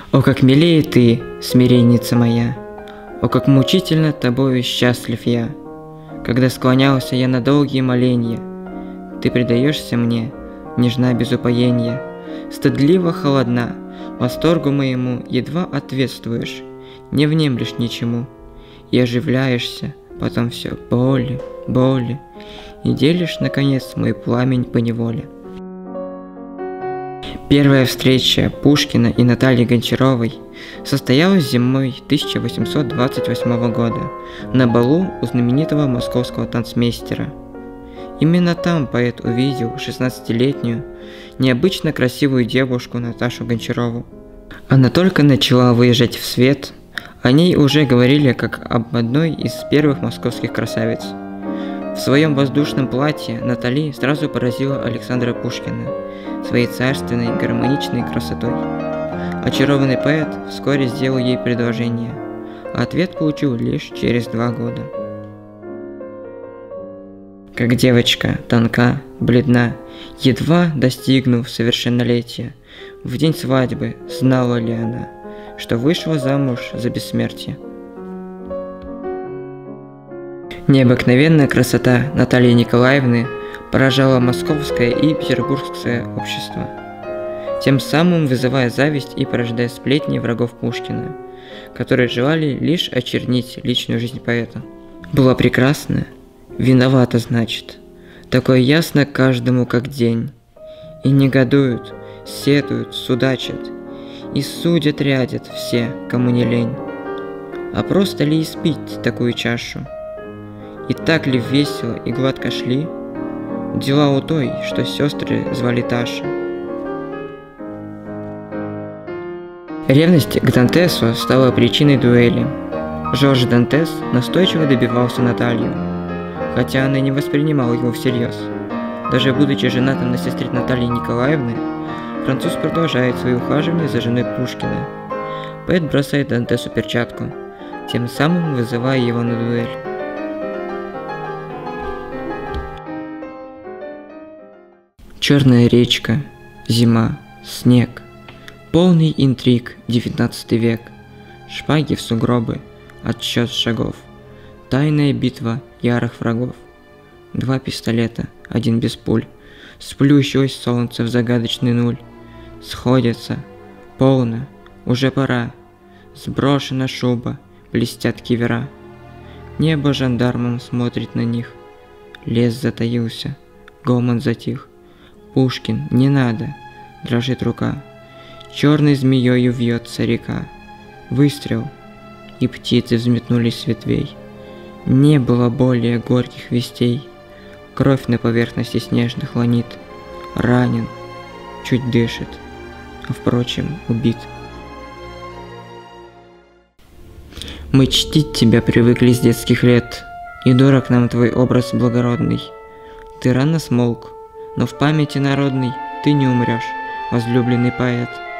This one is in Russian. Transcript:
О, как милее ты, смиренница моя! О, как мучительно тобою счастлив я! Когда склонялся я на долгие моленья, ты предаешься мне, нежна без упоения, стыдливо холодна, восторгу моему едва ответствуешь, не внемлешь ничему, и оживляешься, потом все боли, боли, и делишь, наконец, мой пламень поневоле. Первая встреча Пушкина и Натальи Гончаровой состоялась зимой 1828 года на балу у знаменитого московского танцмейстера. Именно там поэт увидел 16-летнюю, необычно красивую девушку Наташу Гончарову. Она только начала выезжать в свет, о ней уже говорили как об одной из первых московских красавиц. В своем воздушном платье Натали сразу поразила Александра Пушкина своей царственной гармоничной красотой. Очарованный поэт вскоре сделал ей предложение, а ответ получил лишь через 2 года. Как девочка, тонка, бледна, едва достигнув совершеннолетия, в день свадьбы знала ли она, что вышла замуж за бессмертие? Необыкновенная красота Натальи Николаевны поражала московское и петербургское общество, тем самым вызывая зависть и порождая сплетни врагов Пушкина, которые желали лишь очернить личную жизнь поэта. Была прекрасна, виновата, значит, такое ясно каждому как день, и негодуют, сетуют, судачат, и судят рядят все, кому не лень. А просто ли испить такую чашу? И так ли весело и гладко шли дела у той, что сестры звали Таша? Ревность к Дантесу стала причиной дуэли. Жорж Дантес настойчиво добивался Наталью, хотя она не воспринимала его всерьез. Даже будучи женатым на сестре Натальи Николаевны, француз продолжает свои ухаживания за женой Пушкина. Поэт бросает Дантесу перчатку, тем самым вызывая его на дуэль. Черная речка, зима, снег, полный интриг 19 век, шпаги в сугробы, отсчет шагов, тайная битва ярых врагов. 2 пистолета, 1 без пуль, сплющилось солнце в загадочный нуль. Сходятся, полно, уже пора, сброшена шуба, блестят кивера. Небо жандармом смотрит на них, лес затаился, гомон затих. Пушкин, не надо, дрожит рука, черной змеёю вьется река. Выстрел, и птицы взметнулись с ветвей. Не было более горьких вестей. Кровь на поверхности снежных ланит. Ранен, чуть дышит, а впрочем убит. Мы чтить тебя привыкли с детских лет, и дорог нам твой образ благородный. Ты рано смолк, но в памяти народной ты не умрешь, возлюбленный поэт.